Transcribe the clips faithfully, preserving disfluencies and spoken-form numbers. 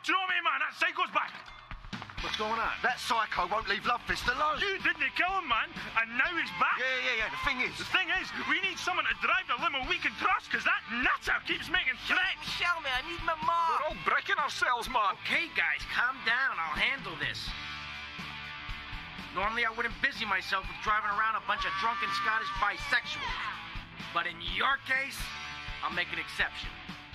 Tommy, man, that psycho's back. What's going on? That psycho won't leave Lovefist alone. You didn't kill him, man, and now he's back. Yeah, yeah, yeah. The thing is... The thing is, we need someone to drive the limo we can trust, because that nutter keeps making threats. Show me, I need my mom. We're all breaking ourselves, man. Okay, guys, calm down. I'll handle this. Normally, I wouldn't busy myself with driving around a bunch of drunken Scottish bisexuals. But in your case, I'll make an exception.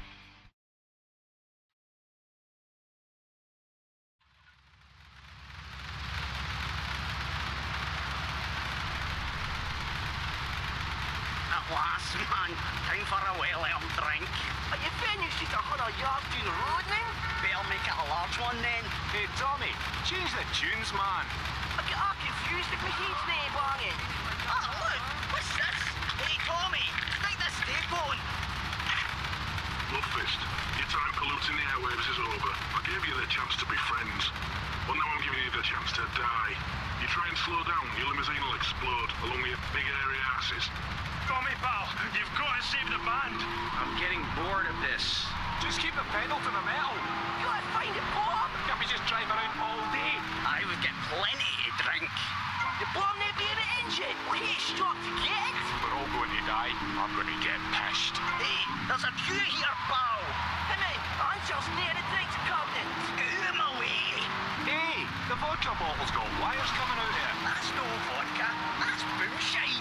At last, man. Time for a well-earned drink. Are you finished at a hundred yards down the road, then? Better make it a large one, then. Hey, Tommy, change the tunes, man. I get all confused if my head's not banging. Oh, look. What's this? Hey, Tommy. Think this day going. Lovefist, your time polluting the airwaves is over. I gave you the chance to be friends. Well, now I'm giving you the chance to die. You try and slow down, your limousine will explode, along with your big airy asses. Tommy, pal, you've got to save the band. I'm getting bored of this. Just keep the pedal to the metal. You gotta find it, Bob. Can't we just drive around all day? I would get plenty to drink. The bomb may be in the engine. We can't stop to get it. We're all going to die. I'm going to get pissed. Hey, there's a queue here, pal. Hey, mate, Ansel's near the drinks cabinet. Out of my way. Hey, the vodka bottle's got wires coming out here. That's no vodka. That's moonshine.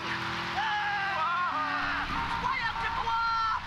Fire to blow!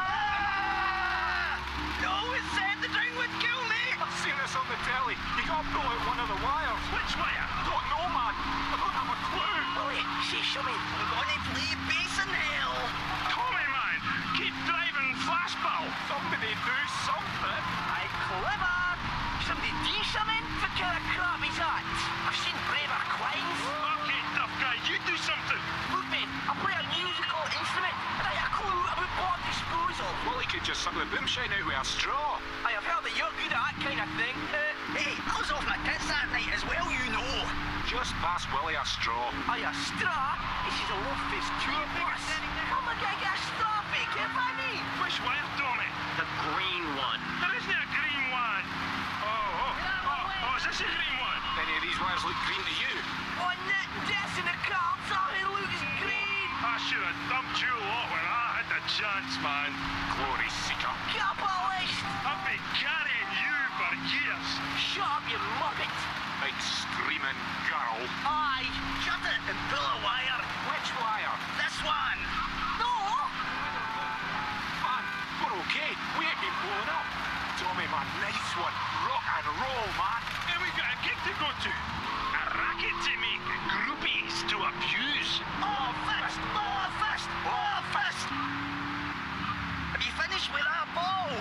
No one said the drink would kill me. I've seen this on the telly. You got to pull out one of the wires. Which wire? Don't know, man. I don't have a clue. Willie, say something. We're going to play bass in hell. Tommy, man, keep driving fast, pal. Somebody do something. Aye, clever. Somebody do something? What kind of crap is that? I've seen braver quines. Okay, tough guy, you do something. Look, mate, I play a musical instrument, and I have a clue about bomb disposal. Well, he could just suck the boomshine out with a straw. I have heard that you're good at that kind of thing. Uh, Hey, I was off my tits that night as well, you know. Just pass Willie a straw. I a straw? This is a Lovefist tour bus. How am I going to get a straw fake if I need? Which wire, Tommy? The green one. There isn't a green one. Oh, oh, oh, oh, is this a green one? Any of these wires look green to you? Oh, net this in the car, so it looks green. I should have dumped you lot when I had the chance, man. Glory seeker. Capitalist! I've been carrying you for years. Shut up, you muppet! Big screaming girl. Aye! Shut it and pull a wire. Which wire? This one. No! Man, we're okay. We ain't been blown up. Tommy, man, nice one. Rock and roll, man. And we got a gig to go to. A racket to make, groupies to abuse. Oh, fist! Oh, fist! Oh, fist! Have you finished with that ball?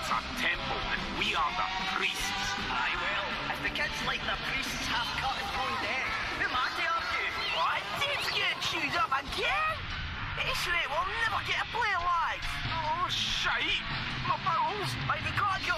It's a temple, and we are the priests. Aye, well, if the kids like the priests half cut and bone dead, who am I to argue? What? Dave's getting chewed up again? This rate will never get a play alive. Oh, shite. My bowels. Right, we gotta go.